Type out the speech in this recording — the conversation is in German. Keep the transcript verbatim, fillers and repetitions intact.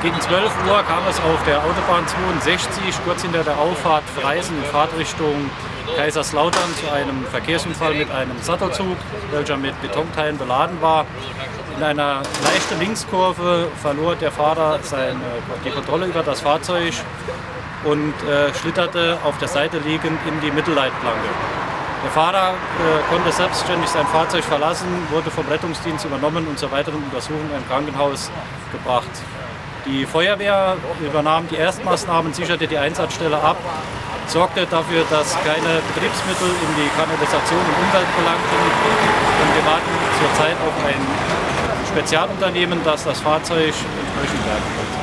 Gegen zwölf Uhr kam es auf der Autobahn zweiundsechzig, kurz hinter der Auffahrt Freisen in Fahrtrichtung Kaiserslautern, zu einem Verkehrsunfall mit einem Sattelzug, welcher mit Betonteilen beladen war. In einer leichten Linkskurve verlor der Fahrer seine, die Kontrolle über das Fahrzeug und äh, schlitterte auf der Seite liegend in die Mittelleitplanke. Der Fahrer äh, konnte selbstständig sein Fahrzeug verlassen, wurde vom Rettungsdienst übernommen und zur weiteren Untersuchung im Krankenhaus gebracht. Die Feuerwehr übernahm die Erstmaßnahmen, sicherte die Einsatzstelle ab, sorgte dafür, dass keine Betriebsmittel in die Kanalisation und Umwelt gelangten, und wir warten zurzeit auf ein Spezialunternehmen, das das Fahrzeug entsprechend bergen wird.